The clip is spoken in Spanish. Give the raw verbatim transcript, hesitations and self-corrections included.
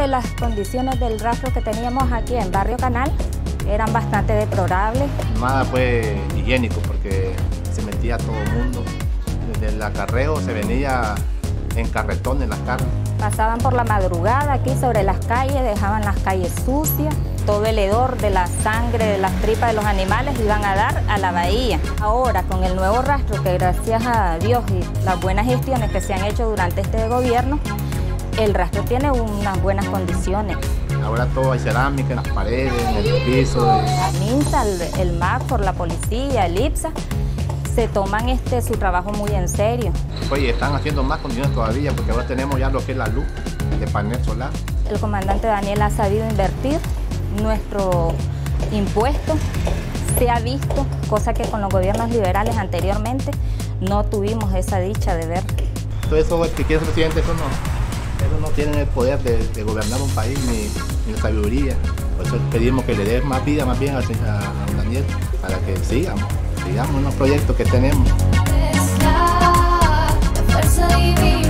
Realmente las condiciones del rastro que teníamos aquí en Barrio Canal eran bastante deplorables. Nada fue higiénico porque se metía todo el mundo. Desde el acarreo se venía en carretones las carnes. Pasaban por la madrugada aquí sobre las calles, dejaban las calles sucias. Todo el hedor de la sangre, de las tripas de los animales iban a dar a la bahía. Ahora, con el nuevo rastro, que gracias a Dios y las buenas gestiones que se han hecho durante este gobierno, el rastro tiene unas buenas condiciones. Ahora todo hay cerámica en las paredes, en el piso. La MINSA, el, el MACFOR, la policía, el IPSA, se toman este, su trabajo muy en serio. Oye, están haciendo más condiciones todavía porque ahora tenemos ya lo que es la luz de panel solar. El comandante Daniel ha sabido invertir nuestro impuesto, se ha visto, cosa que con los gobiernos liberales anteriormente no tuvimos esa dicha de ver. Todo eso, el que quiere ser presidente, eso no, eso no tienen el poder de, de gobernar un país ni, ni la sabiduría. Por eso pedimos que le dé más vida más bien a, a, a Daniel para que sigamos, sigamos en los proyectos que tenemos. Es la, la fuerza divina.